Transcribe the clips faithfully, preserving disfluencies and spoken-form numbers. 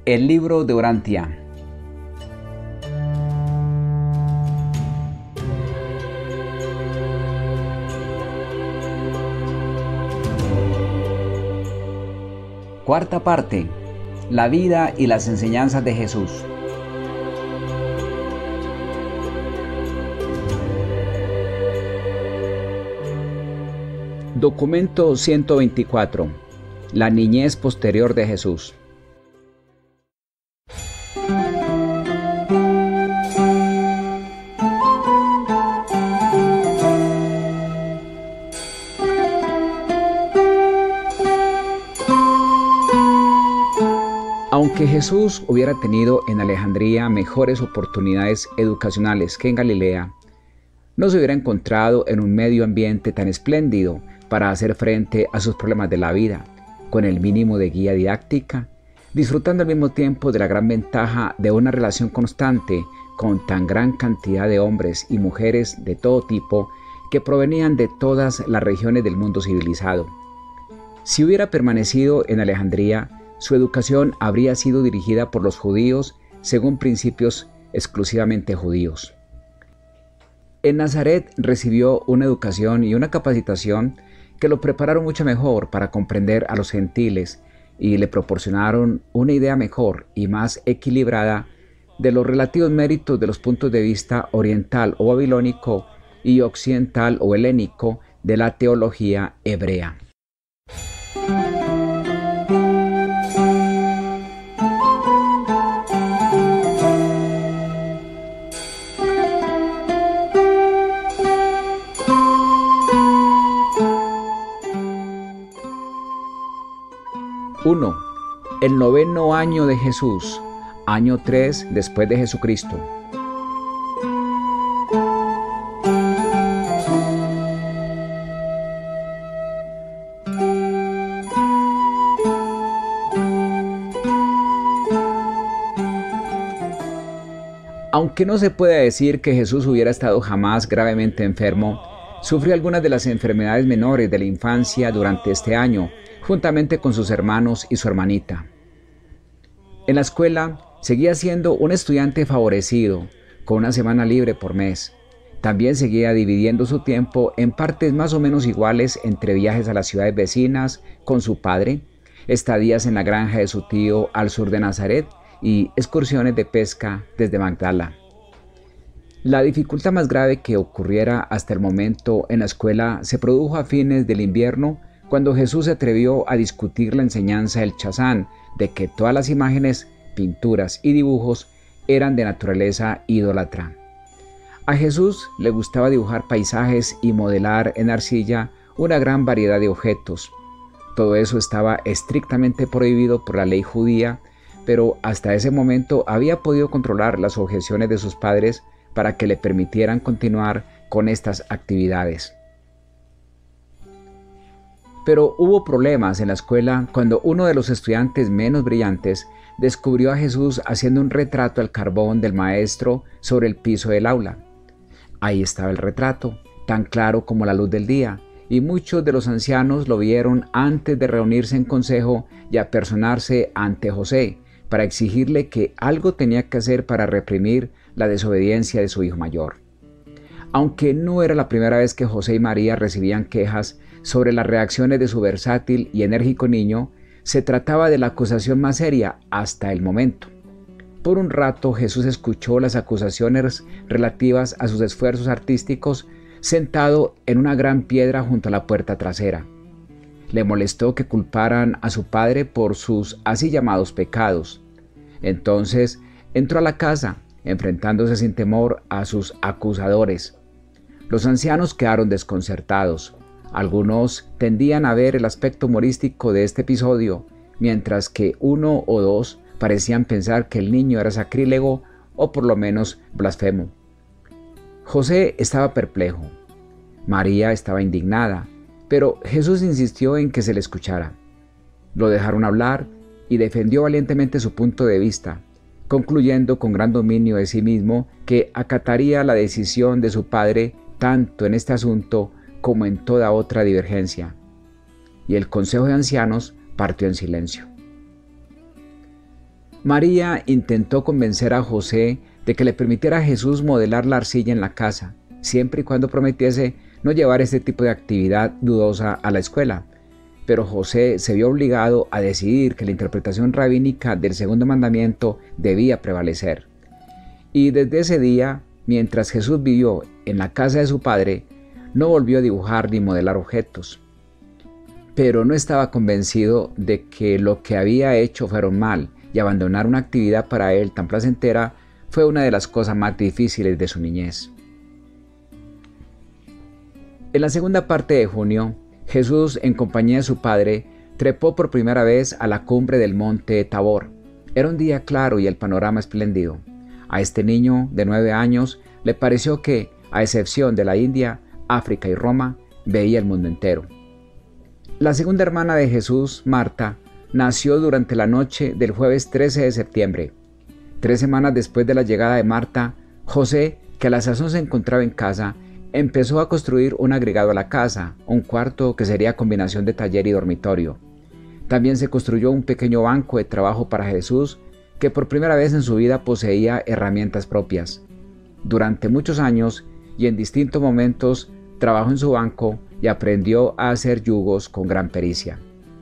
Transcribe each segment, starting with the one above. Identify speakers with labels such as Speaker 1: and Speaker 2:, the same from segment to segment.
Speaker 1: El libro de Orantia. Cuarta parte. La vida y las enseñanzas de Jesús. Documento ciento veinticuatro. La niñez posterior de Jesús. Aunque Jesús hubiera tenido en Alejandría mejores oportunidades educacionales que en Galilea, no se hubiera encontrado en un medio ambiente tan espléndido para hacer frente a sus problemas de la vida, con el mínimo de guía didáctica, disfrutando al mismo tiempo de la gran ventaja de una relación constante con tan gran cantidad de hombres y mujeres de todo tipo que provenían de todas las regiones del mundo civilizado. Si hubiera permanecido en Alejandría, su educación habría sido dirigida por los judíos según principios exclusivamente judíos. En Nazaret recibió una educación y una capacitación que lo prepararon mucho mejor para comprender a los gentiles y le proporcionaron una idea mejor y más equilibrada de los relativos méritos de los puntos de vista oriental o babilónico y occidental o helénico de la teología hebrea. uno. El noveno año de Jesús, año tres después de Jesucristo. Aunque no se puede decir que Jesús hubiera estado jamás gravemente enfermo, sufrió algunas de las enfermedades menores de la infancia durante este año, juntamente con sus hermanos y su hermanita. En la escuela seguía siendo un estudiante favorecido, con una semana libre por mes. También seguía dividiendo su tiempo en partes más o menos iguales entre viajes a las ciudades vecinas con su padre, estadías en la granja de su tío al sur de Nazaret y excursiones de pesca desde Magdala. La dificultad más grave que ocurriera hasta el momento en la escuela se produjo a fines del invierno, cuando Jesús se atrevió a discutir la enseñanza del Chazán de que todas las imágenes, pinturas y dibujos eran de naturaleza idólatra. A Jesús le gustaba dibujar paisajes y modelar en arcilla una gran variedad de objetos. Todo eso estaba estrictamente prohibido por la ley judía, pero hasta ese momento había podido controlar las objeciones de sus padres para que le permitieran continuar con estas actividades. Pero hubo problemas en la escuela cuando uno de los estudiantes menos brillantes descubrió a Jesús haciendo un retrato al carbón del maestro sobre el piso del aula. Ahí estaba el retrato, tan claro como la luz del día, y muchos de los ancianos lo vieron antes de reunirse en consejo y apersonarse ante José para exigirle que algo tenía que hacer para reprimir la desobediencia de su hijo mayor. Aunque no era la primera vez que José y María recibían quejas sobre las reacciones de su versátil y enérgico niño, se trataba de la acusación más seria hasta el momento. Por un rato Jesús escuchó las acusaciones relativas a sus esfuerzos artísticos sentado en una gran piedra junto a la puerta trasera. Le molestó que culparan a su padre por sus así llamados pecados. Entonces entró a la casa, enfrentándose sin temor a sus acusadores. Los ancianos quedaron desconcertados. Algunos tendían a ver el aspecto humorístico de este episodio, mientras que uno o dos parecían pensar que el niño era sacrílego o por lo menos blasfemo. José estaba perplejo. María estaba indignada, pero Jesús insistió en que se le escuchara. Lo dejaron hablar y defendió valientemente su punto de vista, concluyendo con gran dominio de sí mismo que acataría la decisión de su padre tanto en este asunto como en toda otra divergencia. Y el consejo de ancianos partió en silencio. María intentó convencer a José de que le permitiera a Jesús modelar la arcilla en la casa, siempre y cuando prometiese no llevar este tipo de actividad dudosa a la escuela. Pero José se vio obligado a decidir que la interpretación rabínica del segundo mandamiento debía prevalecer. Y desde ese día, mientras Jesús vivió en la casa de su padre, no volvió a dibujar ni modelar objetos. Pero no estaba convencido de que lo que había hecho fuera mal, y abandonar una actividad para él tan placentera fue una de las cosas más difíciles de su niñez. En la segunda parte de junio, Jesús, en compañía de su padre, trepó por primera vez a la cumbre del monte Tabor. Era un día claro y el panorama espléndido. A este niño de nueve años le pareció que, a excepción de la India, África y Roma, veía el mundo entero. La segunda hermana de Jesús, Marta, nació durante la noche del jueves trece de septiembre. Tres semanas después de la llegada de Marta, José, que a la sazón se encontraba en casa, empezó a construir un agregado a la casa, un cuarto que sería combinación de taller y dormitorio. También se construyó un pequeño banco de trabajo para Jesús, que por primera vez en su vida poseía herramientas propias. Durante muchos años y en distintos momentos trabajó en su banco y aprendió a hacer yugos con gran pericia.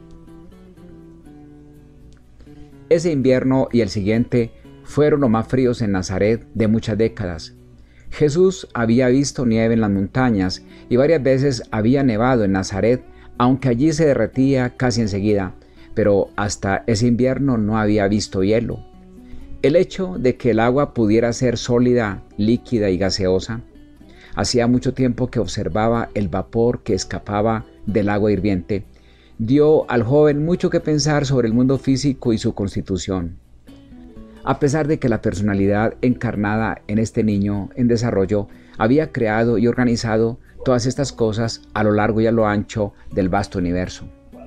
Speaker 1: Ese invierno y el siguiente fueron los más fríos en Nazaret de muchas décadas. Jesús había visto nieve en las montañas y varias veces había nevado en Nazaret, aunque allí se derretía casi enseguida, pero hasta ese invierno no había visto hielo. El hecho de que el agua pudiera ser sólida, líquida y gaseosa, hacía mucho tiempo que observaba el vapor que escapaba del agua hirviente, dio al joven mucho que pensar sobre el mundo físico y su constitución. A pesar de que la personalidad encarnada en este niño en desarrollo había creado y organizado todas estas cosas a lo largo y a lo ancho del vasto universo.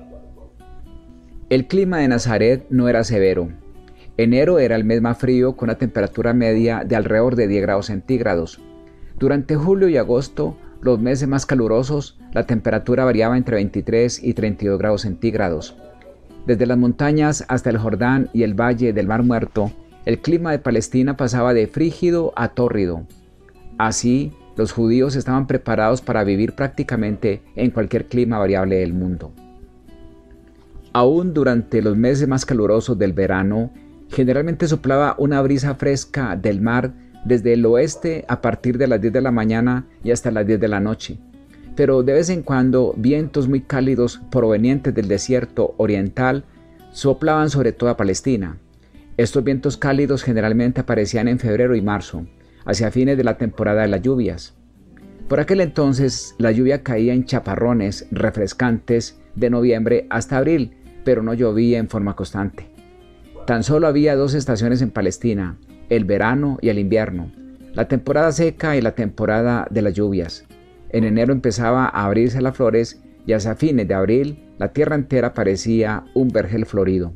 Speaker 1: El clima de Nazaret no era severo. Enero era el mes más frío con una temperatura media de alrededor de diez grados centígrados. Durante julio y agosto, los meses más calurosos, la temperatura variaba entre veintitrés y treinta y dos grados centígrados. Desde las montañas hasta el Jordán y el valle del Mar Muerto, el clima de Palestina pasaba de frígido a tórrido. Así, los judíos estaban preparados para vivir prácticamente en cualquier clima variable del mundo. Aún durante los meses más calurosos del verano, generalmente soplaba una brisa fresca del mar desde el oeste a partir de las diez de la mañana y hasta las diez de la noche. Pero de vez en cuando vientos muy cálidos provenientes del desierto oriental soplaban sobre toda Palestina. Estos vientos cálidos generalmente aparecían en febrero y marzo, hacia fines de la temporada de las lluvias. Por aquel entonces la lluvia caía en chaparrones refrescantes de noviembre hasta abril, pero no llovía en forma constante. Tan solo había dos estaciones en Palestina, el verano y el invierno, la temporada seca y la temporada de las lluvias. En enero empezaba a abrirse las flores y hacia fines de abril la tierra entera parecía un vergel florido.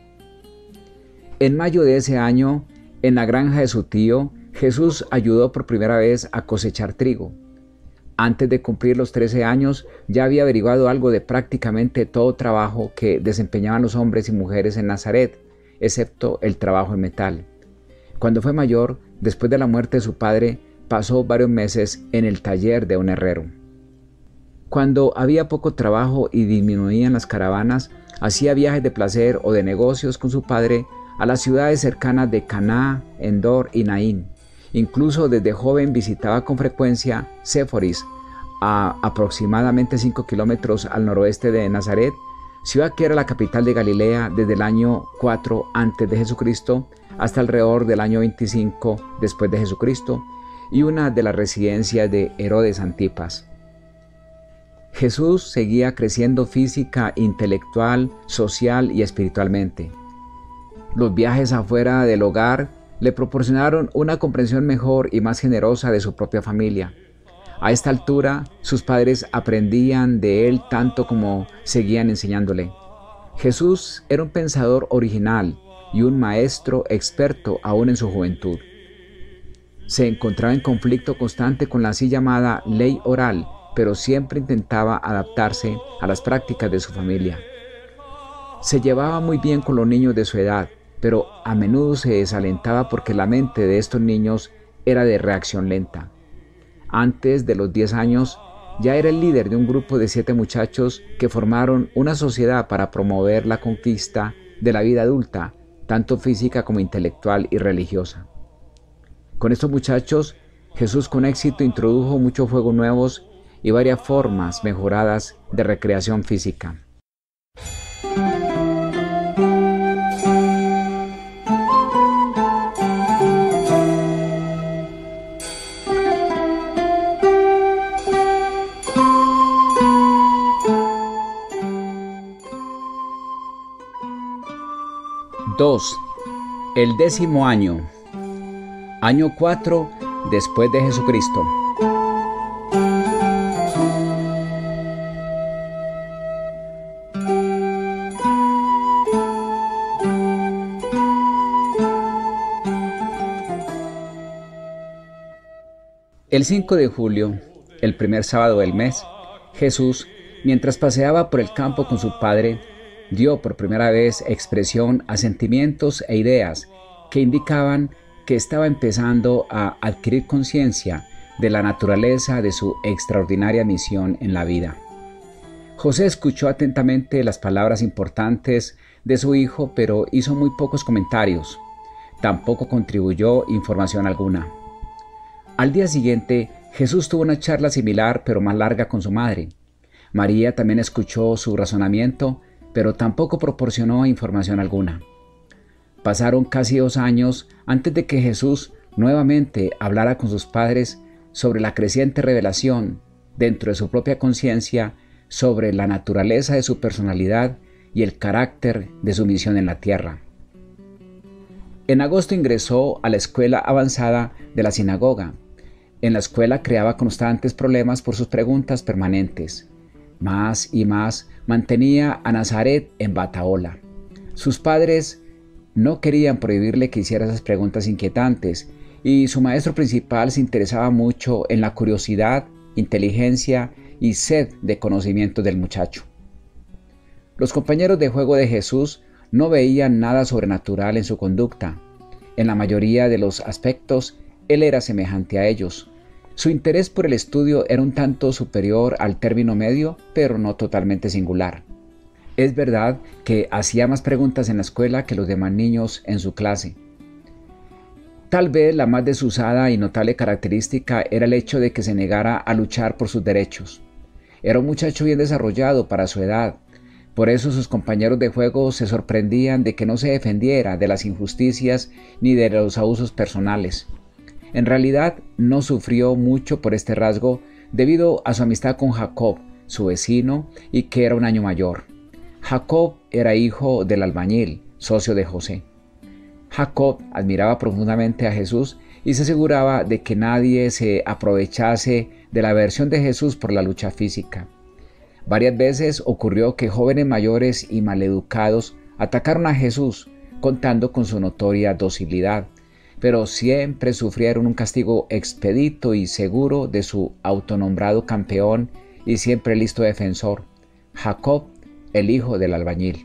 Speaker 1: En mayo de ese año, en la granja de su tío, Jesús ayudó por primera vez a cosechar trigo. Antes de cumplir los trece años, ya había averiguado algo de prácticamente todo trabajo que desempeñaban los hombres y mujeres en Nazaret, excepto el trabajo en metal. Cuando fue mayor, después de la muerte de su padre, pasó varios meses en el taller de un herrero. Cuando había poco trabajo y disminuían las caravanas, hacía viajes de placer o de negocios con su padre a las ciudades cercanas de Caná, Endor y Naín. Incluso desde joven visitaba con frecuencia Séforis, a aproximadamente cinco kilómetros al noroeste de Nazaret, ciudad que era la capital de Galilea desde el año cuatro antes de Jesucristo hasta alrededor del año veinticinco después de Jesucristo, y una de las residencias de Herodes Antipas. Jesús seguía creciendo física, intelectual, social y espiritualmente. Los viajes afuera del hogar le proporcionaron una comprensión mejor y más generosa de su propia familia. A esta altura, sus padres aprendían de él tanto como seguían enseñándole. Jesús era un pensador original y un maestro experto aún en su juventud. Se encontraba en conflicto constante con la así llamada ley oral, pero siempre intentaba adaptarse a las prácticas de su familia. Se llevaba muy bien con los niños de su edad, pero a menudo se desalentaba porque la mente de estos niños era de reacción lenta. Antes de los diez años, ya era el líder de un grupo de siete muchachos que formaron una sociedad para promover la conquista de la vida adulta, tanto física como intelectual y religiosa. Con estos muchachos, Jesús con éxito introdujo muchos juegos nuevos y varias formas mejoradas de recreación física. dos. El décimo año. Año cuatro después de Jesucristo. El cinco de julio, el primer sábado del mes, Jesús, mientras paseaba por el campo con su padre, dio por primera vez expresión a sentimientos e ideas que indicaban que estaba empezando a adquirir conciencia de la naturaleza de su extraordinaria misión en la vida. José escuchó atentamente las palabras importantes de su hijo, pero hizo muy pocos comentarios. Tampoco contribuyó información alguna. Al día siguiente, Jesús tuvo una charla similar, pero más larga, con su madre. María también escuchó su razonamiento, pero tampoco proporcionó información alguna. Pasaron casi dos años antes de que Jesús nuevamente hablara con sus padres sobre la creciente revelación dentro de su propia conciencia sobre la naturaleza de su personalidad y el carácter de su misión en la tierra. En agosto ingresó a la escuela avanzada de la sinagoga. En la escuela creaba constantes problemas por sus preguntas permanentes. Más y más mantenía a Nazaret en batahola. Sus padres no querían prohibirle que hiciera esas preguntas inquietantes, y su maestro principal se interesaba mucho en la curiosidad, inteligencia y sed de conocimiento del muchacho. Los compañeros de juego de Jesús no veían nada sobrenatural en su conducta. En la mayoría de los aspectos, él era semejante a ellos. Su interés por el estudio era un tanto superior al término medio, pero no totalmente singular. Es verdad que hacía más preguntas en la escuela que los demás niños en su clase. Tal vez la más desusada y notable característica era el hecho de que se negara a luchar por sus derechos. Era un muchacho bien desarrollado para su edad. Por eso sus compañeros de juego se sorprendían de que no se defendiera de las injusticias ni de los abusos personales. En realidad no sufrió mucho por este rasgo debido a su amistad con Jacob, su vecino, y que era un año mayor. Jacob era hijo del albañil, socio de José. Jacob admiraba profundamente a Jesús y se aseguraba de que nadie se aprovechase de la aversión de Jesús por la lucha física. Varias veces ocurrió que jóvenes mayores y maleducados atacaron a Jesús, contando con su notoria docilidad, pero siempre sufrieron un castigo expedito y seguro de su autonombrado campeón y siempre listo defensor, Jacob, el hijo del albañil.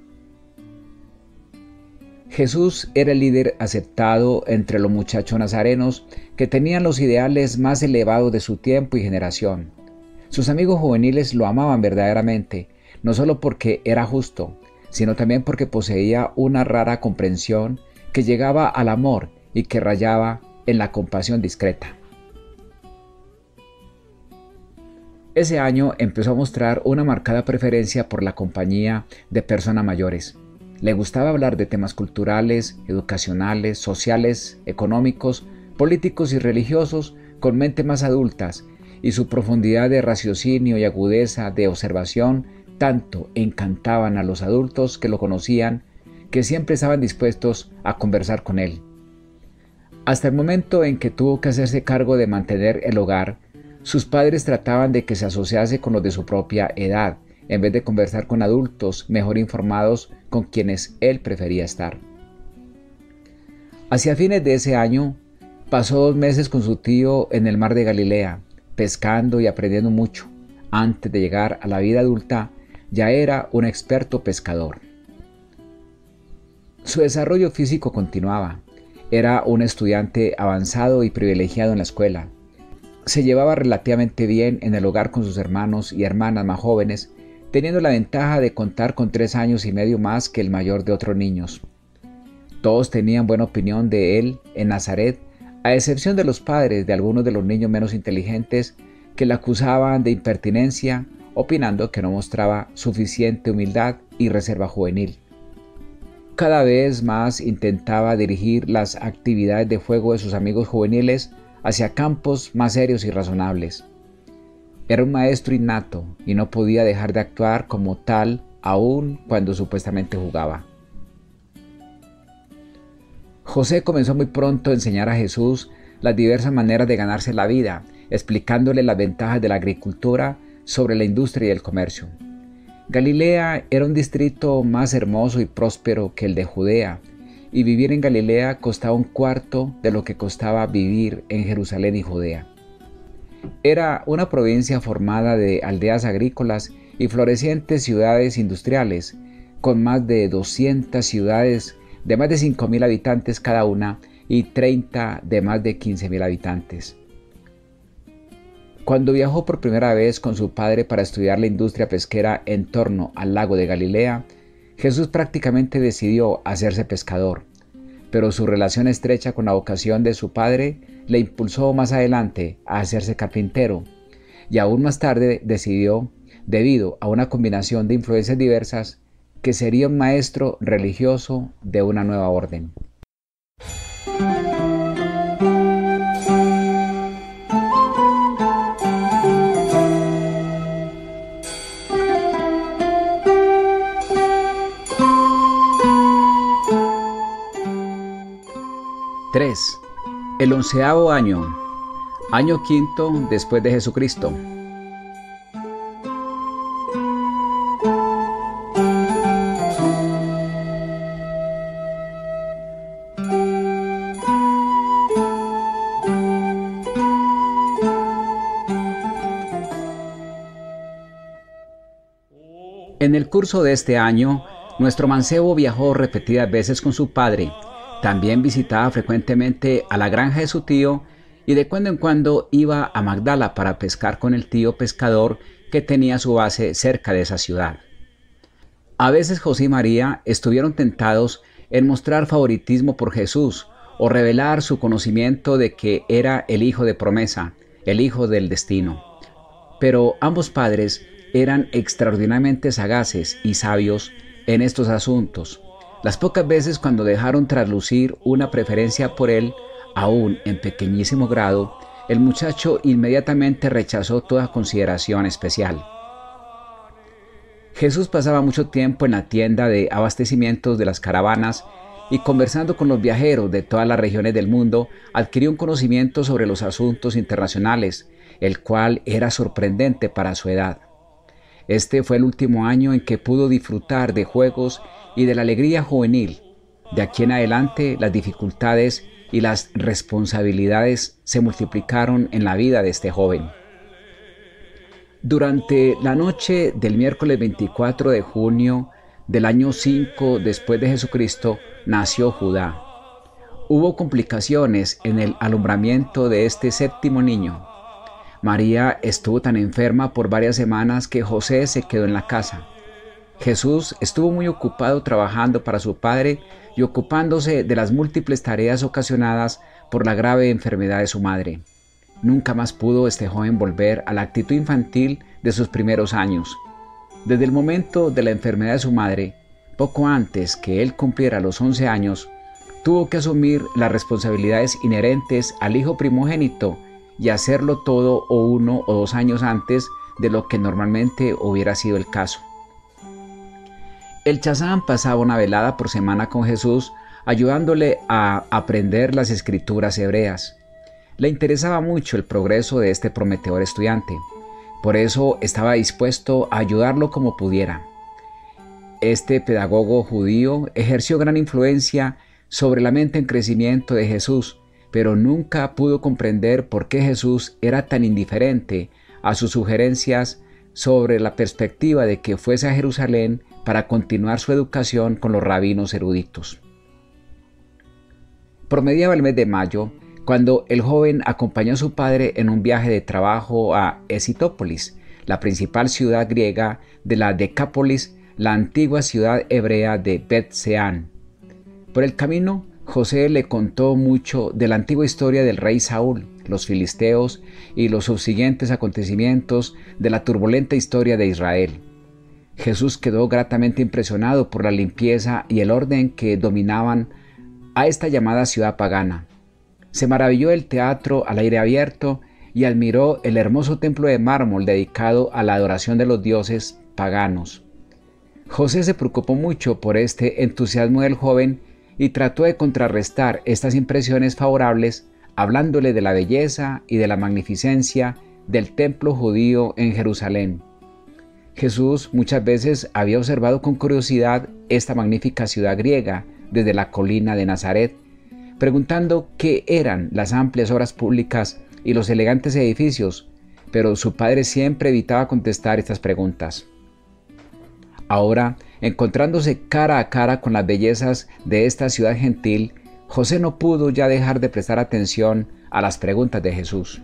Speaker 1: Jesús era el líder aceptado entre los muchachos nazarenos que tenían los ideales más elevados de su tiempo y generación. Sus amigos juveniles lo amaban verdaderamente, no solo porque era justo, sino también porque poseía una rara comprensión que llegaba al amor y que rayaba en la compasión discreta. Ese año empezó a mostrar una marcada preferencia por la compañía de personas mayores. Le gustaba hablar de temas culturales, educacionales, sociales, económicos, políticos y religiosos con mentes más adultas, y su profundidad de raciocinio y agudeza de observación tanto encantaban a los adultos que lo conocían, que siempre estaban dispuestos a conversar con él. Hasta el momento en que tuvo que hacerse cargo de mantener el hogar, sus padres trataban de que se asociase con los de su propia edad, en vez de conversar con adultos mejor informados con quienes él prefería estar. Hacia fines de ese año, pasó dos meses con su tío en el mar de Galilea, pescando y aprendiendo mucho. Antes de llegar a la vida adulta, ya era un experto pescador. Su desarrollo físico continuaba. Era un estudiante avanzado y privilegiado en la escuela. Se llevaba relativamente bien en el hogar con sus hermanos y hermanas más jóvenes, teniendo la ventaja de contar con tres años y medio más que el mayor de otros niños. Todos tenían buena opinión de él en Nazaret, a excepción de los padres de algunos de los niños menos inteligentes que le acusaban de impertinencia, opinando que no mostraba suficiente humildad y reserva juvenil. Cada vez más intentaba dirigir las actividades de juego de sus amigos juveniles hacia campos más serios y razonables. Era un maestro innato y no podía dejar de actuar como tal aun cuando supuestamente jugaba. José comenzó muy pronto a enseñar a Jesús las diversas maneras de ganarse la vida, explicándole las ventajas de la agricultura sobre la industria y el comercio. Galilea era un distrito más hermoso y próspero que el de Judea, y vivir en Galilea costaba un cuarto de lo que costaba vivir en Jerusalén y Judea. Era una provincia formada de aldeas agrícolas y florecientes ciudades industriales, con más de doscientas ciudades de más de cinco mil habitantes cada una y treinta de más de quince mil habitantes. Cuando viajó por primera vez con su padre para estudiar la industria pesquera en torno al lago de Galilea, Jesús prácticamente decidió hacerse pescador, pero su relación estrecha con la vocación de su padre le impulsó más adelante a hacerse carpintero, y aún más tarde decidió, debido a una combinación de influencias diversas, que sería un maestro religioso de una nueva orden. tres. El onceavo año, año quinto después de Jesucristo. En el curso de este año, nuestro mancebo viajó repetidas veces con su padre. También visitaba frecuentemente a la granja de su tío y de cuando en cuando iba a Magdala para pescar con el tío pescador que tenía su base cerca de esa ciudad. A veces José y María estuvieron tentados en mostrar favoritismo por Jesús o revelar su conocimiento de que era el hijo de promesa, el hijo del destino. Pero ambos padres eran extraordinariamente sagaces y sabios en estos asuntos. Las pocas veces cuando dejaron traslucir una preferencia por él, aún en pequeñísimo grado, el muchacho inmediatamente rechazó toda consideración especial. Jesús pasaba mucho tiempo en la tienda de abastecimientos de las caravanas y conversando con los viajeros de todas las regiones del mundo, adquirió un conocimiento sobre los asuntos internacionales, el cual era sorprendente para su edad. Este fue el último año en que pudo disfrutar de juegos y de la alegría juvenil. De aquí en adelante, las dificultades y las responsabilidades se multiplicaron en la vida de este joven. Durante la noche del miércoles veinticuatro de junio del año cinco después de Jesucristo, nació Judá. Hubo complicaciones en el alumbramiento de este séptimo niño. María estuvo tan enferma por varias semanas que José se quedó en la casa. Jesús estuvo muy ocupado trabajando para su padre y ocupándose de las múltiples tareas ocasionadas por la grave enfermedad de su madre. Nunca más pudo este joven volver a la actitud infantil de sus primeros años. Desde el momento de la enfermedad de su madre, poco antes que él cumpliera los once años, tuvo que asumir las responsabilidades inherentes al hijo primogénito y hacerlo todo o uno o dos años antes de lo que normalmente hubiera sido el caso. El Chazán pasaba una velada por semana con Jesús, ayudándole a aprender las escrituras hebreas. Le interesaba mucho el progreso de este prometedor estudiante, por eso estaba dispuesto a ayudarlo como pudiera. Este pedagogo judío ejerció gran influencia sobre la mente en crecimiento de Jesús, pero nunca pudo comprender por qué Jesús era tan indiferente a sus sugerencias sobre la perspectiva de que fuese a Jerusalén para continuar su educación con los rabinos eruditos. Promediaba el mes de mayo, cuando el joven acompañó a su padre en un viaje de trabajo a Escitópolis, la principal ciudad griega de la Decápolis, la antigua ciudad hebrea de Bet-Seán. Por el camino, José le contó mucho de la antigua historia del rey Saúl, los filisteos y los subsiguientes acontecimientos de la turbulenta historia de Israel. Jesús quedó gratamente impresionado por la limpieza y el orden que dominaban a esta llamada ciudad pagana. Se maravilló del teatro al aire abierto y admiró el hermoso templo de mármol dedicado a la adoración de los dioses paganos. José se preocupó mucho por este entusiasmo del joven y trató de contrarrestar estas impresiones favorables hablándole de la belleza y de la magnificencia del templo judío en Jerusalén. Jesús muchas veces había observado con curiosidad esta magnífica ciudad griega desde la colina de Nazaret, preguntando qué eran las amplias obras públicas y los elegantes edificios, pero su padre siempre evitaba contestar estas preguntas. Ahora, encontrándose cara a cara con las bellezas de esta ciudad gentil, José no pudo ya dejar de prestar atención a las preguntas de Jesús.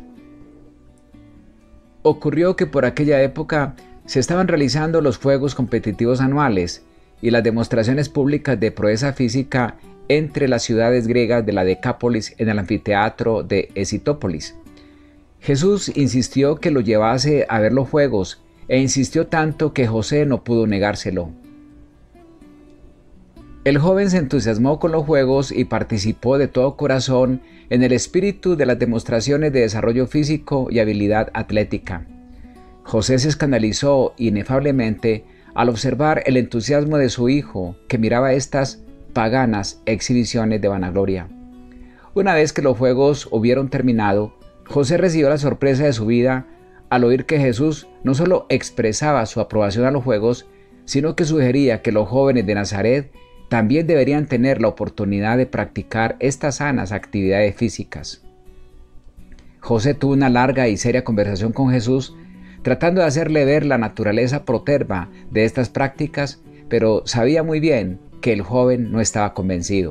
Speaker 1: Ocurrió que por aquella época se estaban realizando los juegos competitivos anuales y las demostraciones públicas de proeza física entre las ciudades griegas de la Decápolis en el anfiteatro de Escitópolis. Jesús insistió que lo llevase a ver los juegos e insistió tanto que José no pudo negárselo. El joven se entusiasmó con los juegos y participó de todo corazón en el espíritu de las demostraciones de desarrollo físico y habilidad atlética. José se escandalizó inefablemente al observar el entusiasmo de su hijo, que miraba estas paganas exhibiciones de vanagloria. Una vez que los juegos hubieron terminado, José recibió la sorpresa de su vida al oír que Jesús no solo expresaba su aprobación a los juegos, sino que sugería que los jóvenes de Nazaret también deberían tener la oportunidad de practicar estas sanas actividades físicas. José tuvo una larga y seria conversación con Jesús, tratando de hacerle ver la naturaleza proterva de estas prácticas, pero sabía muy bien que el joven no estaba convencido.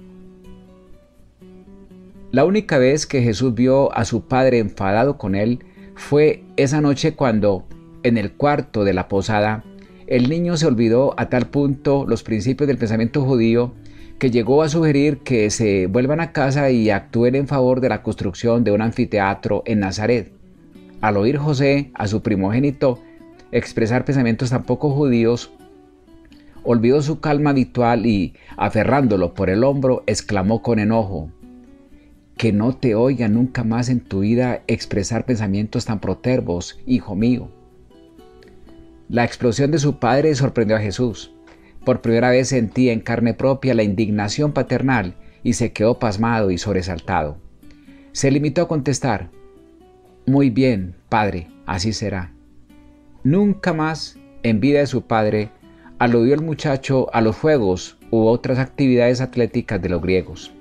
Speaker 1: La única vez que Jesús vio a su padre enfadado con él fue esa noche cuando, en el cuarto de la posada, el niño se olvidó a tal punto los principios del pensamiento judío que llegó a sugerir que se vuelvan a casa y actúen en favor de la construcción de un anfiteatro en Nazaret. Al oír José a su primogénito expresar pensamientos tan poco judíos, olvidó su calma habitual y, aferrándolo por el hombro, exclamó con enojo: «Que no te oiga nunca más en tu vida expresar pensamientos tan protervos, hijo mío». La explosión de su padre sorprendió a Jesús. Por primera vez sentía en carne propia la indignación paternal y se quedó pasmado y sobresaltado. Se limitó a contestar: «Muy bien, padre, así será». Nunca más, en vida de su padre, aludió el muchacho a los juegos u otras actividades atléticas de los griegos.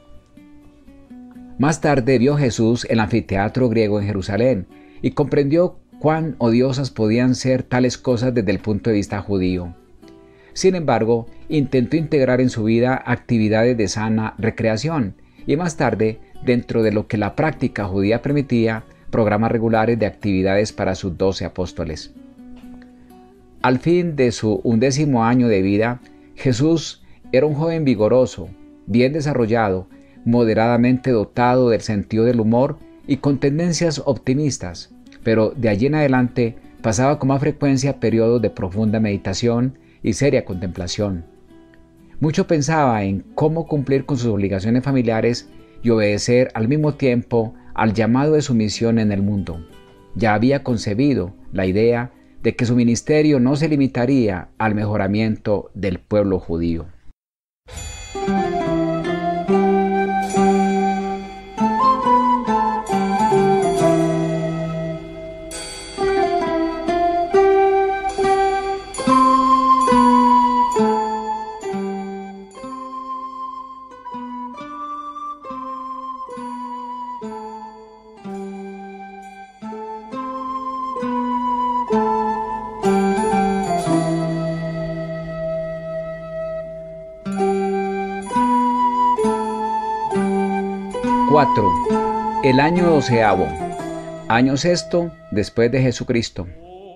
Speaker 1: Más tarde vio Jesús el anfiteatro griego en Jerusalén y comprendió cuán odiosas podían ser tales cosas desde el punto de vista judío. Sin embargo, intentó integrar en su vida actividades de sana recreación y más tarde, dentro de lo que la práctica judía permitía, programas regulares de actividades para sus doce apóstoles. Al fin de su undécimo año de vida, Jesús era un joven vigoroso, bien desarrollado, moderadamente dotado del sentido del humor y con tendencias optimistas, pero de allí en adelante pasaba con más frecuencia periodos de profunda meditación y seria contemplación. Mucho pensaba en cómo cumplir con sus obligaciones familiares y obedecer al mismo tiempo al llamado de su misión en el mundo. Ya había concebido la idea de que su ministerio no se limitaría al mejoramiento del pueblo judío. cuatro. El año doceavo. Año sexto después de Jesucristo.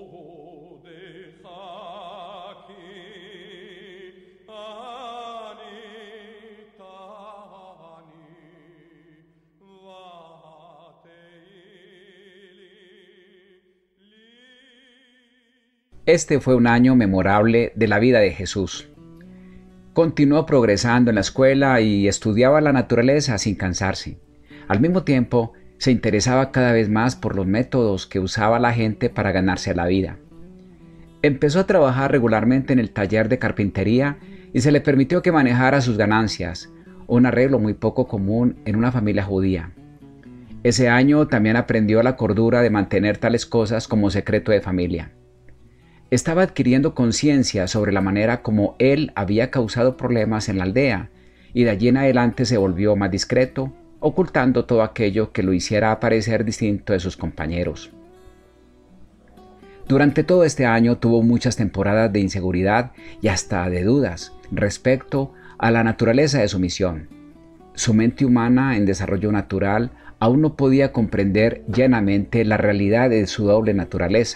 Speaker 1: Este fue un año memorable de la vida de Jesús. Continuó progresando en la escuela y estudiaba la naturaleza sin cansarse. Al mismo tiempo, se interesaba cada vez más por los métodos que usaba la gente para ganarse la vida. Empezó a trabajar regularmente en el taller de carpintería y se le permitió que manejara sus ganancias, un arreglo muy poco común en una familia judía. Ese año también aprendió la cordura de mantener tales cosas como secreto de familia. Estaba adquiriendo conciencia sobre la manera como él había causado problemas en la aldea, y de allí en adelante se volvió más discreto, ocultando todo aquello que lo hiciera parecer distinto de sus compañeros. Durante todo este año tuvo muchas temporadas de inseguridad y hasta de dudas respecto a la naturaleza de su misión. Su mente humana en desarrollo natural aún no podía comprender llenamente la realidad de su doble naturaleza.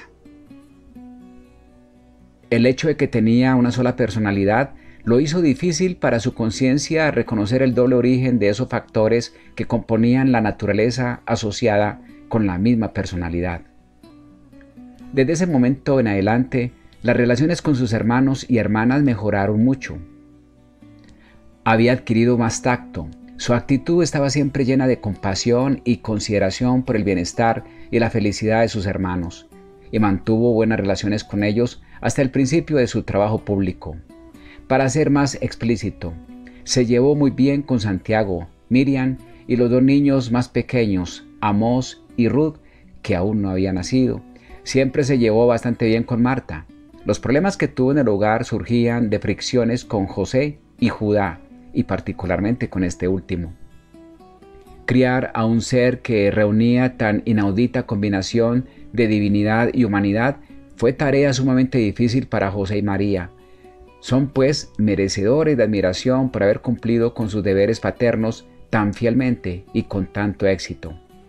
Speaker 1: El hecho de que tenía una sola personalidad lo hizo difícil para su conciencia reconocer el doble origen de esos factores que componían la naturaleza asociada con la misma personalidad. Desde ese momento en adelante, las relaciones con sus hermanos y hermanas mejoraron mucho. Había adquirido más tacto, su actitud estaba siempre llena de compasión y consideración por el bienestar y la felicidad de sus hermanos, y mantuvo buenas relaciones con ellos hasta el principio de su trabajo público. Para ser más explícito, se llevó muy bien con Santiago, Miriam y los dos niños más pequeños, Amós y Ruth, que aún no habían nacido. Siempre se llevó bastante bien con Marta. Los problemas que tuvo en el hogar surgían de fricciones con José y Judá, y particularmente con este último. Criar a un ser que reunía tan inaudita combinación de divinidad y humanidad fue tarea sumamente difícil para José y María. Son pues merecedores de admiración por haber cumplido con sus deberes paternos tan fielmente y con tanto éxito.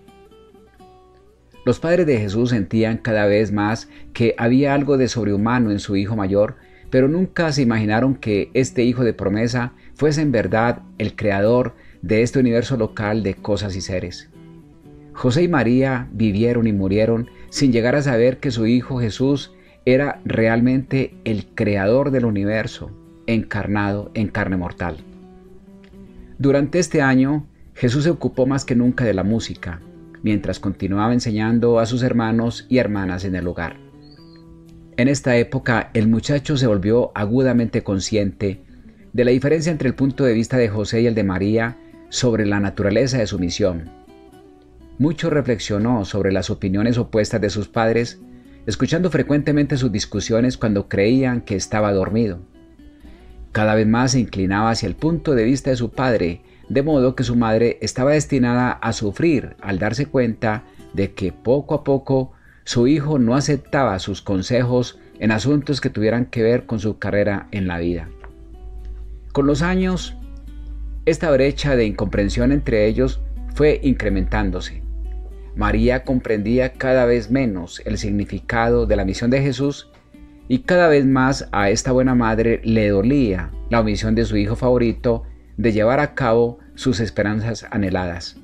Speaker 1: Los padres de Jesús sentían cada vez más que había algo de sobrehumano en su hijo mayor, pero nunca se imaginaron que este hijo de promesa fuese en verdad el creador de este universo local de cosas y seres. José y María vivieron y murieron sin llegar a saber que su hijo Jesús era realmente el creador del universo, encarnado en carne mortal. Durante este año, Jesús se ocupó más que nunca de la música, mientras continuaba enseñando a sus hermanos y hermanas en el hogar. En esta época, el muchacho se volvió agudamente consciente de la diferencia entre el punto de vista de José y el de María sobre la naturaleza de su misión. Mucho reflexionó sobre las opiniones opuestas de sus padres, escuchando frecuentemente sus discusiones cuando creían que estaba dormido. Cada vez más se inclinaba hacia el punto de vista de su padre, de modo que su madre estaba destinada a sufrir al darse cuenta de que poco a poco su hijo no aceptaba sus consejos en asuntos que tuvieran que ver con su carrera en la vida. Con los años, esta brecha de incomprensión entre ellos fue incrementándose. María comprendía cada vez menos el significado de la misión de Jesús y cada vez más a esta buena madre le dolía la omisión de su hijo favorito de llevar a cabo sus esperanzas anheladas.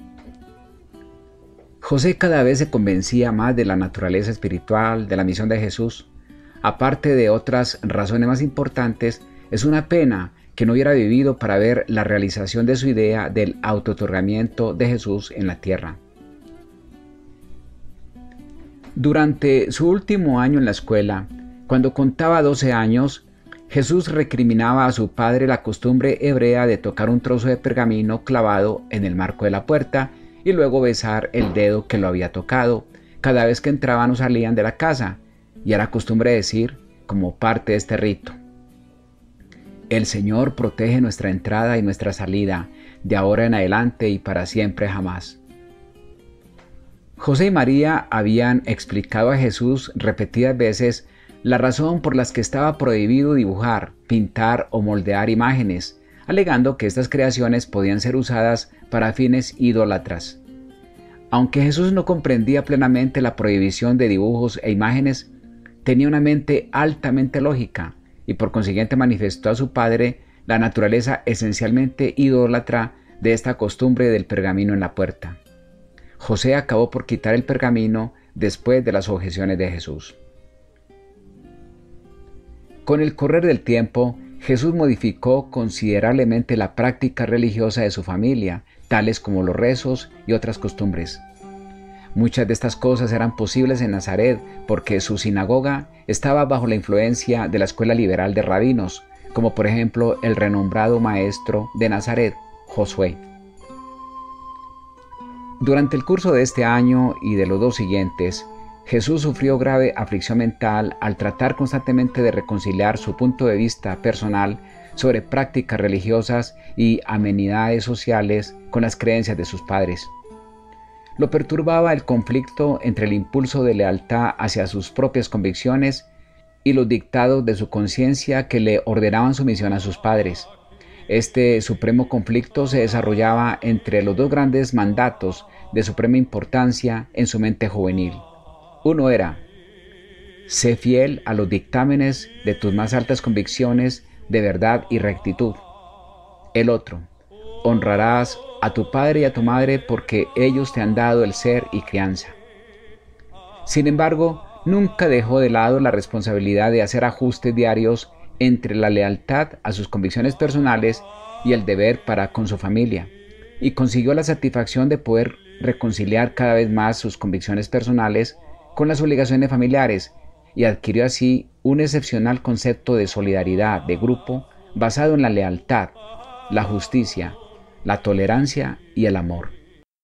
Speaker 1: José cada vez se convencía más de la naturaleza espiritual de la misión de Jesús. Aparte de otras razones más importantes, es una pena que no hubiera vivido para ver la realización de su idea del autootorgamiento de Jesús en la tierra. Durante su último año en la escuela, cuando contaba doce años, Jesús recriminaba a su padre la costumbre hebrea de tocar un trozo de pergamino clavado en el marco de la puerta y luego besar el dedo que lo había tocado cada vez que entraban o salían de la casa, y era costumbre decir, como parte de este rito: el Señor protege nuestra entrada y nuestra salida, de ahora en adelante y para siempre jamás. José y María habían explicado a Jesús repetidas veces la razón por las que estaba prohibido dibujar, pintar o moldear imágenes, alegando que estas creaciones podían ser usadas para fines idólatras. Aunque Jesús no comprendía plenamente la prohibición de dibujos e imágenes, tenía una mente altamente lógica y por consiguiente manifestó a su Padre la naturaleza esencialmente idólatra de esta costumbre del pergamino en la puerta. José acabó por quitar el pergamino después de las objeciones de Jesús. Con el correr del tiempo, Jesús modificó considerablemente la práctica religiosa de su familia, tales como los rezos y otras costumbres. Muchas de estas cosas eran posibles en Nazaret porque su sinagoga estaba bajo la influencia de la escuela liberal de rabinos, como por ejemplo el renombrado maestro de Nazaret, Josué. Durante el curso de este año y de los dos siguientes, Jesús sufrió grave aflicción mental al tratar constantemente de reconciliar su punto de vista personal sobre prácticas religiosas y amenidades sociales con las creencias de sus padres. Lo perturbaba el conflicto entre el impulso de lealtad hacia sus propias convicciones y los dictados de su conciencia que le ordenaban sumisión a sus padres. Este supremo conflicto se desarrollaba entre los dos grandes mandatos de suprema importancia en su mente juvenil. Uno era: sé fiel a los dictámenes de tus más altas convicciones de verdad y rectitud. El otro: honrarás a tu padre y a tu madre porque ellos te han dado el ser y crianza. Sin embargo, nunca dejó de lado la responsabilidad de hacer ajustes diarios entre la lealtad a sus convicciones personales y el deber para con su familia, y consiguió la satisfacción de poder reconciliar cada vez más sus convicciones personales con las obligaciones familiares, y adquirió así un excepcional concepto de solidaridad de grupo basado en la lealtad, la justicia, la tolerancia y el amor.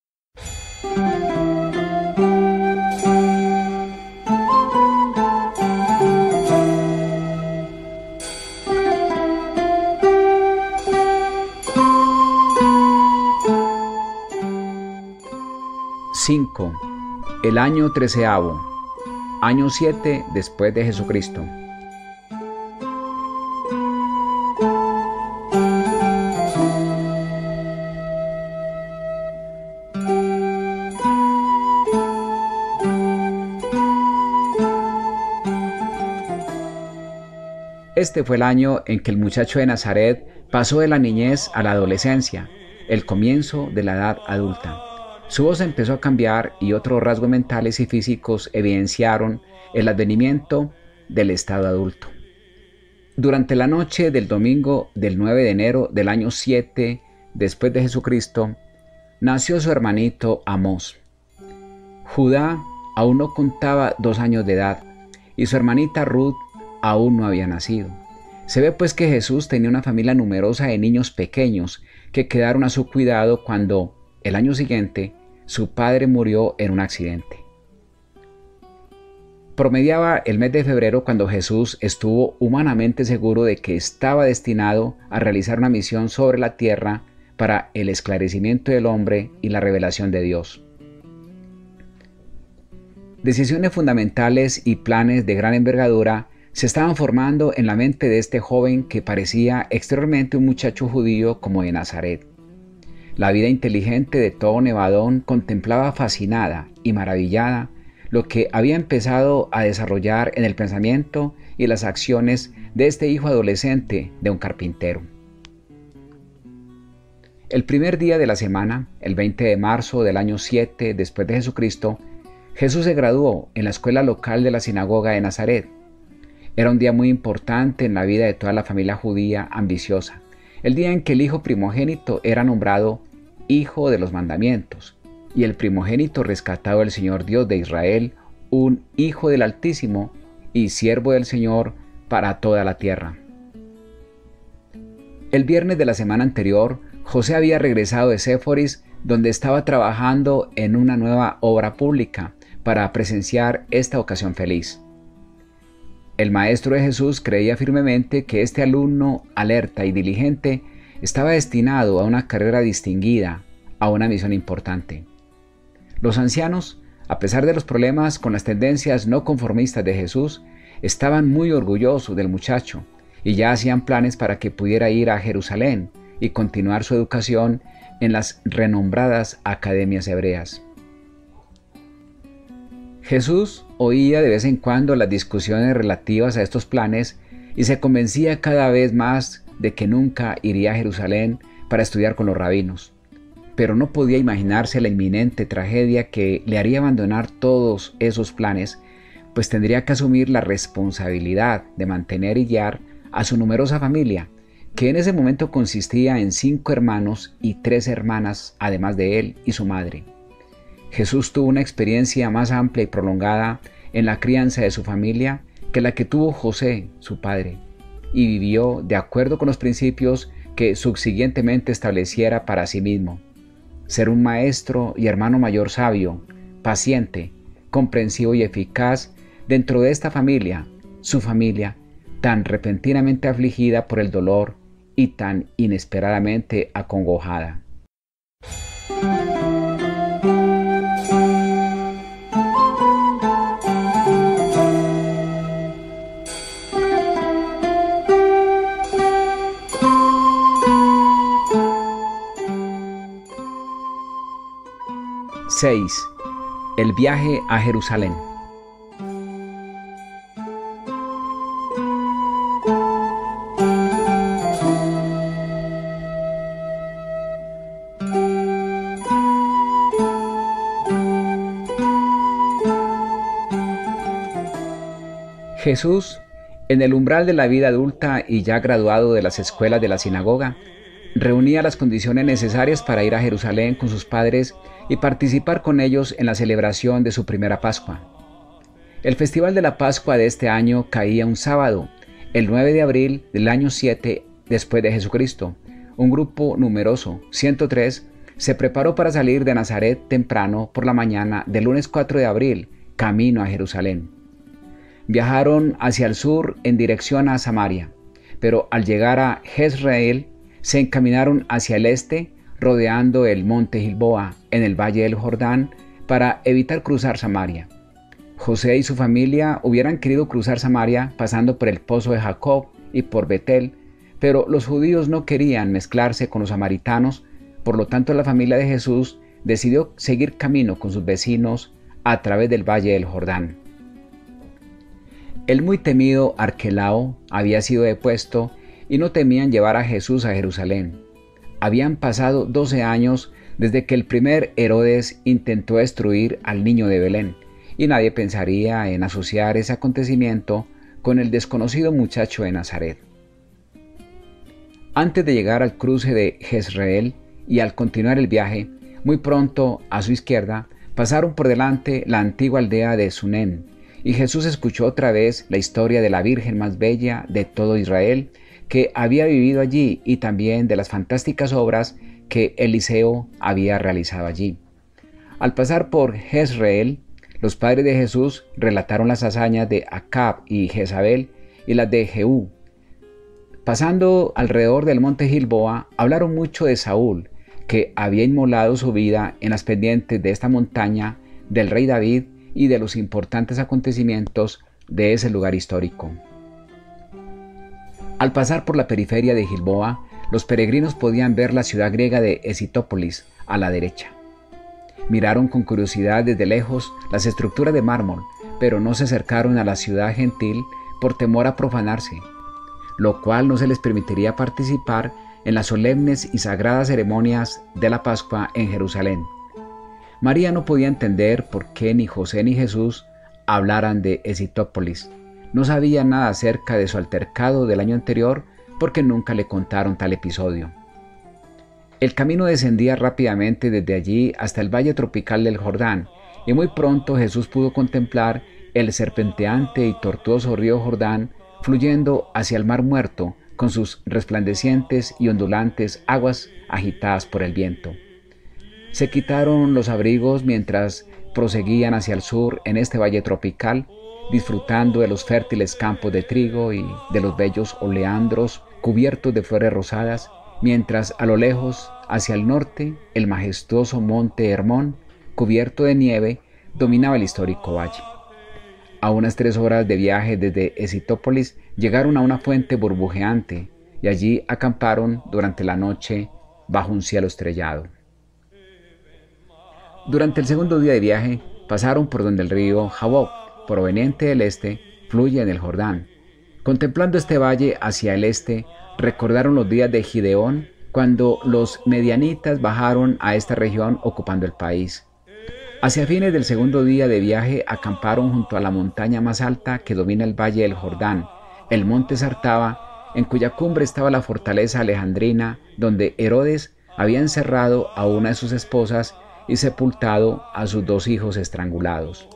Speaker 1: cinco. El año treceavo, año siete después de Jesucristo. Este fue el año en que el muchacho de Nazaret pasó de la niñez a la adolescencia, el comienzo de la edad adulta. Su voz empezó a cambiar y otros rasgos mentales y físicos evidenciaron el advenimiento del estado adulto. Durante la noche del domingo del nueve de enero del año siete después de Jesucristo, nació su hermanito Amós. Judá aún no contaba dos años de edad y su hermanita Ruth aún no había nacido. Se ve pues que Jesús tenía una familia numerosa de niños pequeños que quedaron a su cuidado cuando, el año siguiente, su padre murió en un accidente. Promediaba el mes de febrero cuando Jesús estuvo humanamente seguro de que estaba destinado a realizar una misión sobre la tierra para el esclarecimiento del hombre y la revelación de Dios. Decisiones fundamentales y planes de gran envergadura se estaban formando en la mente de este joven que parecía exteriormente un muchacho judío como de Nazaret. La vida inteligente de todo Nevadón contemplaba fascinada y maravillada lo que había empezado a desarrollar en el pensamiento y las acciones de este hijo adolescente de un carpintero. El primer día de la semana, el veinte de marzo del año siete después de Jesucristo, Jesús se graduó en la escuela local de la sinagoga de Nazaret. Era un día muy importante en la vida de toda la familia judía ambiciosa, el día en que el hijo primogénito era nombrado Hijo de los Mandamientos, y el primogénito rescatado del Señor Dios de Israel, un Hijo del Altísimo y siervo del Señor para toda la tierra. El viernes de la semana anterior, José había regresado de Séforis, donde estaba trabajando en una nueva obra pública para presenciar esta ocasión feliz. El maestro de Jesús creía firmemente que este alumno alerta y diligente estaba destinado a una carrera distinguida, a una misión importante. Los ancianos, a pesar de los problemas con las tendencias no conformistas de Jesús, estaban muy orgullosos del muchacho y ya hacían planes para que pudiera ir a Jerusalén y continuar su educación en las renombradas academias hebreas. Jesús oía de vez en cuando las discusiones relativas a estos planes y se convencía cada vez más de que nunca iría a Jerusalén para estudiar con los rabinos, pero no podía imaginarse la inminente tragedia que le haría abandonar todos esos planes, pues tendría que asumir la responsabilidad de mantener y guiar a su numerosa familia, que en ese momento consistía en cinco hermanos y tres hermanas, además de él y su madre. Jesús tuvo una experiencia más amplia y prolongada en la crianza de su familia que la que tuvo José, su padre, y vivió de acuerdo con los principios que subsiguientemente estableciera para sí mismo: ser un maestro y hermano mayor sabio, paciente, comprensivo y eficaz dentro de esta familia, su familia, tan repentinamente afligida por el dolor y tan inesperadamente acongojada. seis. El viaje a Jerusalén. Jesús, en el umbral de la vida adulta y ya graduado de las escuelas de la sinagoga, reunía las condiciones necesarias para ir a Jerusalén con sus padres y participar con ellos en la celebración de su primera Pascua. El festival de la Pascua de este año caía un sábado, el nueve de abril del año siete después de Jesucristo. Un grupo numeroso, ciento tres, se preparó para salir de Nazaret temprano por la mañana del lunes cuatro de abril, camino a Jerusalén. Viajaron hacia el sur en dirección a Samaria, pero al llegar a Jezreel se encaminaron hacia el este, rodeando el monte Gilboa en el valle del Jordán para evitar cruzar Samaria. José y su familia hubieran querido cruzar Samaria pasando por el pozo de Jacob y por Betel, pero los judíos no querían mezclarse con los samaritanos, por lo tanto la familia de Jesús decidió seguir camino con sus vecinos a través del valle del Jordán. El muy temido Arquelao había sido depuesto y no temían llevar a Jesús a Jerusalén. Habían pasado doce años desde que el primer Herodes intentó destruir al niño de Belén, y nadie pensaría en asociar ese acontecimiento con el desconocido muchacho de Nazaret. Antes de llegar al cruce de Jezreel y al continuar el viaje, muy pronto a su izquierda pasaron por delante la antigua aldea de Sunén, y Jesús escuchó otra vez la historia de la Virgen más bella de todo Israel, que había vivido allí, y también de las fantásticas obras que Eliseo había realizado allí. Al pasar por Jezreel, los padres de Jesús relataron las hazañas de Acab y Jezabel y las de Jehú. Pasando alrededor del monte Gilboa, hablaron mucho de Saúl, que había inmolado su vida en las pendientes de esta montaña, del rey David y de los importantes acontecimientos de ese lugar histórico. Al pasar por la periferia de Gilboa, los peregrinos podían ver la ciudad griega de Esitópolis a la derecha. Miraron con curiosidad desde lejos las estructuras de mármol, pero no se acercaron a la ciudad gentil por temor a profanarse, lo cual no se les permitiría participar en las solemnes y sagradas ceremonias de la Pascua en Jerusalén. María no podía entender por qué ni José ni Jesús hablaran de Esitópolis. No sabía nada acerca de su altercado del año anterior porque nunca le contaron tal episodio. El camino descendía rápidamente desde allí hasta el valle tropical del Jordán, y muy pronto Jesús pudo contemplar el serpenteante y tortuoso río Jordán fluyendo hacia el mar Muerto con sus resplandecientes y ondulantes aguas agitadas por el viento. Se quitaron los abrigos mientras proseguían hacia el sur en este valle tropical, disfrutando de los fértiles campos de trigo y de los bellos oleandros cubiertos de flores rosadas, mientras a lo lejos, hacia el norte, el majestuoso monte Hermón, cubierto de nieve, dominaba el histórico valle. A unas tres horas de viaje desde Esitópolis llegaron a una fuente burbujeante y allí acamparon durante la noche bajo un cielo estrellado. Durante el segundo día de viaje pasaron por donde el río Jaboc, proveniente del este, fluye en el Jordán. Contemplando este valle hacia el este, recordaron los días de Gideón, cuando los medianitas bajaron a esta región ocupando el país. Hacia fines del segundo día de viaje acamparon junto a la montaña más alta que domina el valle del Jordán, el monte Sartaba, en cuya cumbre estaba la fortaleza alejandrina, donde Herodes había encerrado a una de sus esposas y sepultado a sus dos hijos estrangulados.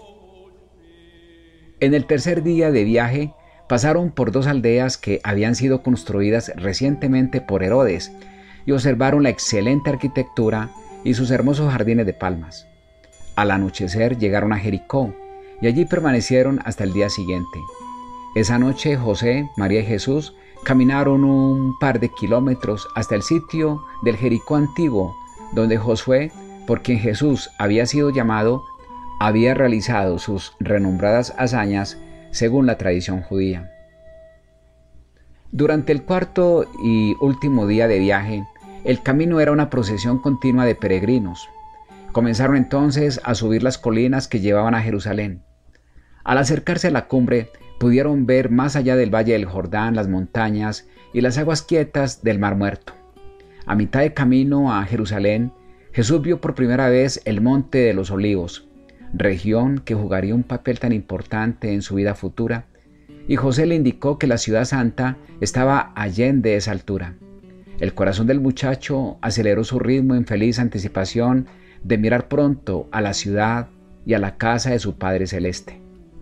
Speaker 1: En el tercer día de viaje pasaron por dos aldeas que habían sido construidas recientemente por Herodes y observaron la excelente arquitectura y sus hermosos jardines de palmas. Al anochecer llegaron a Jericó y allí permanecieron hasta el día siguiente. Esa noche José, María y Jesús caminaron un par de kilómetros hasta el sitio del Jericó antiguo, donde Josué, por quien Jesús había sido llamado, había realizado sus renombradas hazañas según la tradición judía. Durante el cuarto y último día de viaje, el camino era una procesión continua de peregrinos. Comenzaron entonces a subir las colinas que llevaban a Jerusalén. Al acercarse a la cumbre, pudieron ver más allá del valle del Jordán las montañas y las aguas quietas del Mar Muerto. A mitad de camino a Jerusalén, Jesús vio por primera vez el Monte de los Olivos, región que jugaría un papel tan importante en su vida futura, y José le indicó que la ciudad santa estaba allende esa altura. El corazón del muchacho aceleró su ritmo en feliz anticipación de mirar pronto a la ciudad y a la casa de su Padre Celeste.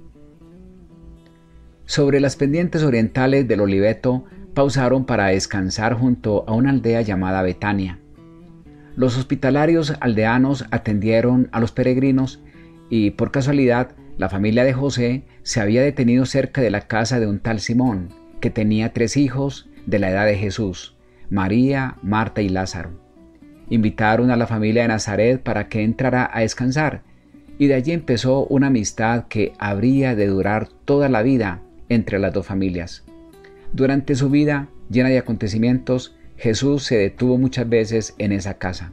Speaker 1: Sobre las pendientes orientales del Oliveto pausaron para descansar junto a una aldea llamada Betania. Los hospitalarios aldeanos atendieron a los peregrinos y, por casualidad, la familia de José se había detenido cerca de la casa de un tal Simón, que tenía tres hijos de la edad de Jesús, María, Marta y Lázaro. Invitaron a la familia de Nazaret para que entrara a descansar, y de allí empezó una amistad que habría de durar toda la vida entre las dos familias. Durante su vida, llena de acontecimientos, Jesús se detuvo muchas veces en esa casa.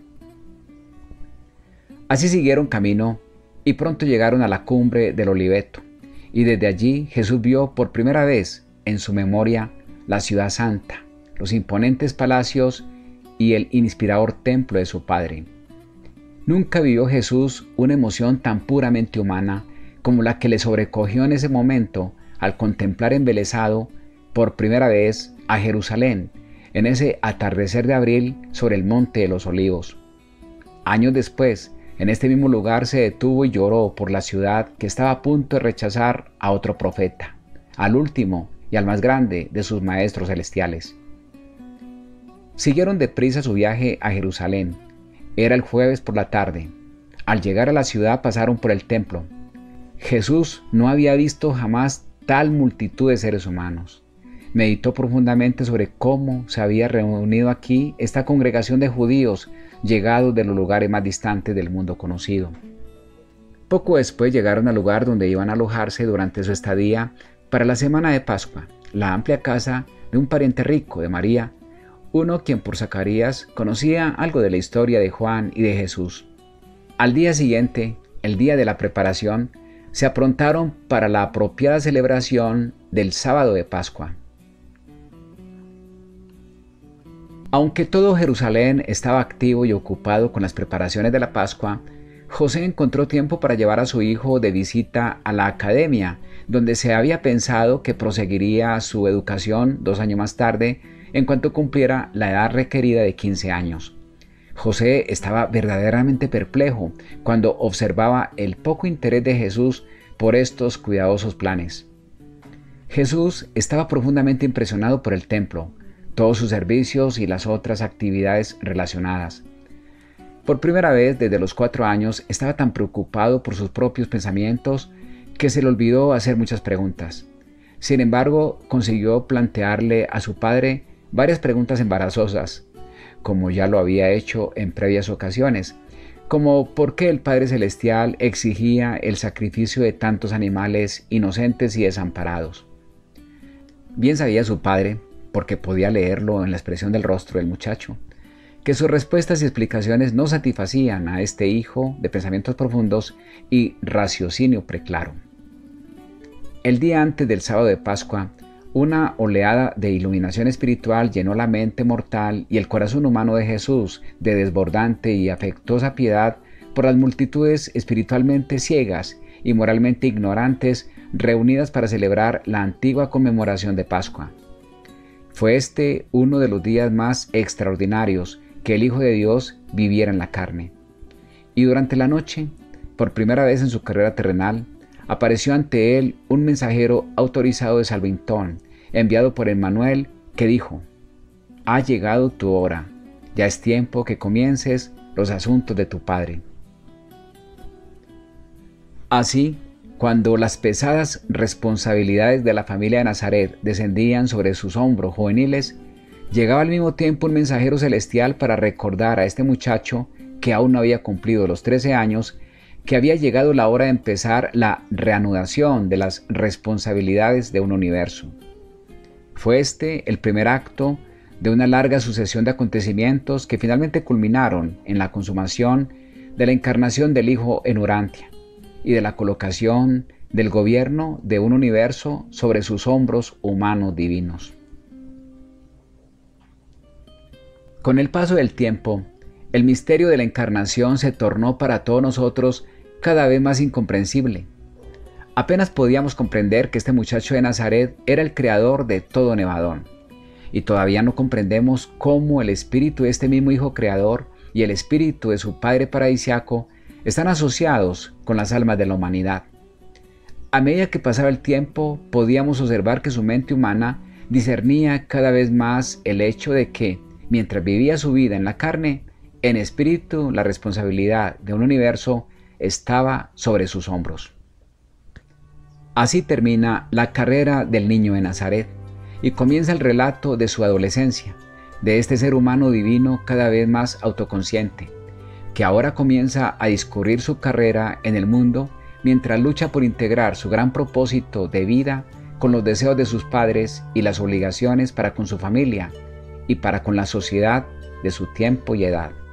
Speaker 1: Así siguieron camino y pronto llegaron a la cumbre del Oliveto, y desde allí Jesús vio por primera vez en su memoria la ciudad santa, los imponentes palacios y el inspirador templo de su Padre. Nunca vivió Jesús una emoción tan puramente humana como la que le sobrecogió en ese momento al contemplar embelesado por primera vez a Jerusalén en ese atardecer de abril sobre el Monte de los Olivos. Años después, en este mismo lugar se detuvo y lloró por la ciudad que estaba a punto de rechazar a otro profeta, al último y al más grande de sus maestros celestiales. Siguieron deprisa su viaje a Jerusalén. Era el jueves por la tarde. Al llegar a la ciudad pasaron por el templo. Jesús no había visto jamás tal multitud de seres humanos. Meditó profundamente sobre cómo se había reunido aquí esta congregación de judíos llegados de los lugares más distantes del mundo conocido. Poco después llegaron al lugar donde iban a alojarse durante su estadía para la semana de Pascua, la amplia casa de un pariente rico de María, uno quien por Zacarías conocía algo de la historia de Juan y de Jesús. Al día siguiente, el día de la preparación, se aprontaron para la apropiada celebración del sábado de Pascua. Aunque todo Jerusalén estaba activo y ocupado con las preparaciones de la Pascua, José encontró tiempo para llevar a su hijo de visita a la academia, donde se había pensado que proseguiría su educación dos años más tarde, en cuanto cumpliera la edad requerida de quince años. José estaba verdaderamente perplejo cuando observaba el poco interés de Jesús por estos cuidadosos planes. Jesús estaba profundamente impresionado por el templo, todos sus servicios y las otras actividades relacionadas. Por primera vez desde los cuatro años estaba tan preocupado por sus propios pensamientos que se le olvidó hacer muchas preguntas. Sin embargo, consiguió plantearle a su padre varias preguntas embarazosas, como ya lo había hecho en previas ocasiones, como por qué el Padre Celestial exigía el sacrificio de tantos animales inocentes y desamparados. Bien sabía su padre, porque podía leerlo en la expresión del rostro del muchacho, que sus respuestas y explicaciones no satisfacían a este hijo de pensamientos profundos y raciocinio preclaro. El día antes del sábado de Pascua, una oleada de iluminación espiritual llenó la mente mortal y el corazón humano de Jesús de desbordante y afectuosa piedad por las multitudes espiritualmente ciegas y moralmente ignorantes reunidas para celebrar la antigua conmemoración de Pascua. Fue este uno de los días más extraordinarios que el Hijo de Dios viviera en la carne. Y durante la noche, por primera vez en su carrera terrenal, apareció ante él un mensajero autorizado de Salvintón, enviado por Emmanuel, que dijo: «Ha llegado tu hora, ya es tiempo que comiences los asuntos de tu Padre». Así, cuando las pesadas responsabilidades de la familia de Nazaret descendían sobre sus hombros juveniles, llegaba al mismo tiempo un mensajero celestial para recordar a este muchacho, que aún no había cumplido los trece años, que había llegado la hora de empezar la reanudación de las responsabilidades de un universo. Fue este el primer acto de una larga sucesión de acontecimientos que finalmente culminaron en la consumación de la encarnación del Hijo en Urantia y de la colocación del gobierno de un universo sobre sus hombros humanos divinos. Con el paso del tiempo, el misterio de la encarnación se tornó para todos nosotros cada vez más incomprensible. Apenas podíamos comprender que este muchacho de Nazaret era el creador de todo Nevadón, y todavía no comprendemos cómo el espíritu de este mismo Hijo Creador y el espíritu de su Padre Paradisiaco están asociados con las almas de la humanidad. A medida que pasaba el tiempo, podíamos observar que su mente humana discernía cada vez más el hecho de que, mientras vivía su vida en la carne, en espíritu la responsabilidad de un universo estaba sobre sus hombros. Así termina la carrera del niño de Nazaret y comienza el relato de su adolescencia, de este ser humano divino cada vez más autoconsciente, que ahora comienza a discurrir su carrera en el mundo mientras lucha por integrar su gran propósito de vida con los deseos de sus padres y las obligaciones para con su familia y para con la sociedad de su tiempo y edad.